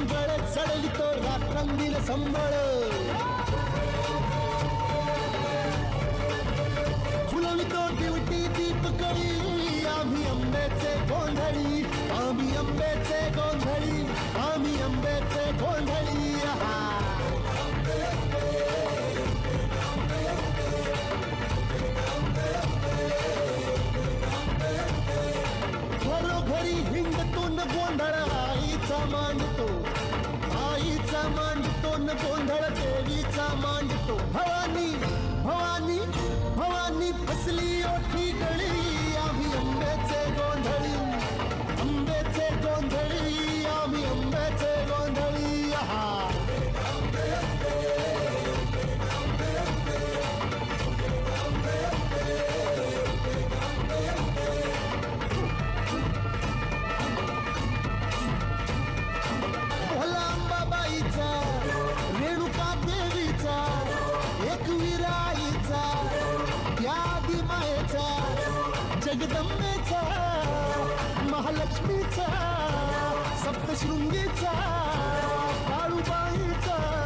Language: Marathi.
मंगळ चढवितो रात्रंदील संबळ फुलवितो दिवटी दीपकळी आम्ही अंबेचे गोंधळी आम्ही अंबेचे गोंधळी आम्ही अंबेचे गोंधळी घरोघरी हिंडतो न गोंधळ आईचा मांडतो न गोंधळ देवीचा मांडतो भवानी भवानी भवानी फसली ओठी गळी आम्ही अंबेचे गोंधळी आम्ही अंबेचे गोंधळी रेणुका देवीचा एकविराईचा त्यादी मायेचा जगदंबेचा महालक्ष्मीचा सप्तशृंगीचा काळूबाईचा